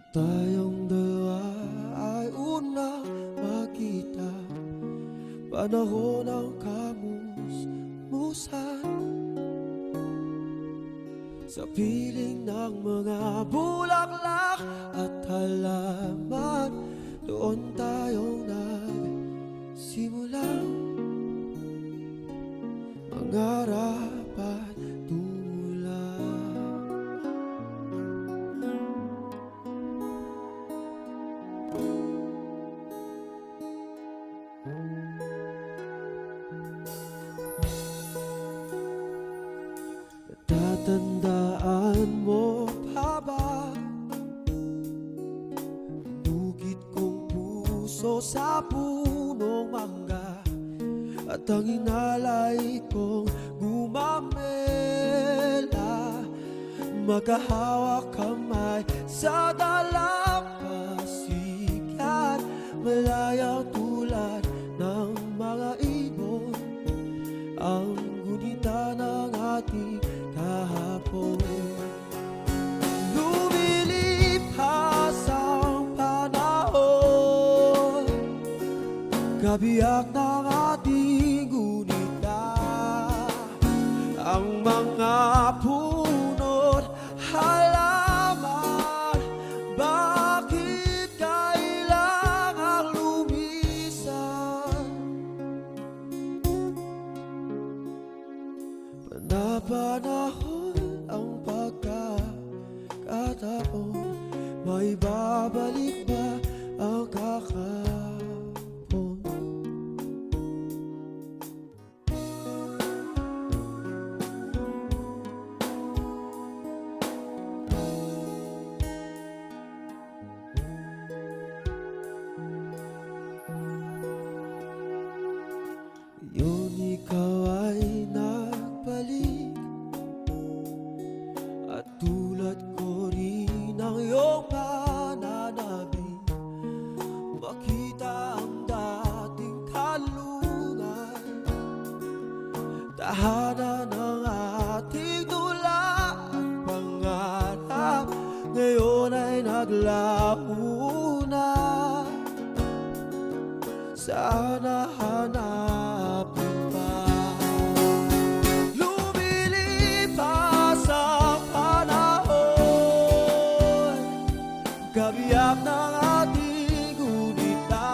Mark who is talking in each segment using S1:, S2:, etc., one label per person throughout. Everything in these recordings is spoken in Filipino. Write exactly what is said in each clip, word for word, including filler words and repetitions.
S1: Tayong dalawa ay unang makita, panahon ng kamusmusan, sa piling ng mga bulaklak at halaman. Doon tayong nagsimulang mangarap at tumulong. Natatandaan mo pa ba bukid kong puso sa punong mangga, at ang inalay kong gumamela, magkahawak kamay sa dalampasigan, malayang tulad ng mga ibon, ang gunita ng ating kahapon. Lumilipas ang panahon, kabiyak ng ating gunita, ang mga puno't halaman. Bakit kailangang lumisan? Panapanahon ang pagkakataon, may babalik ba ang kakapon? Yun ikaw ay nagbalik, at tulad ko rin ang iyong pananabik, makita ang dating kalungan, tahanan ng ating tula at pangarap, ngayon ay naglaho na. Sana hanapin pa. Lumilipas ang panahon, kabiyak ng ating gunita,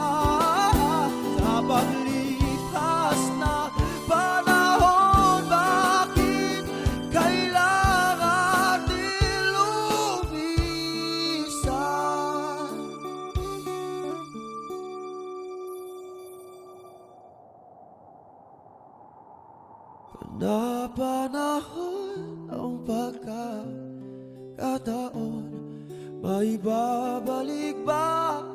S1: sa paglipas na panahon. Bakit kailangan din lumisan? Panapanahon ang pagkakataon, may babalik ba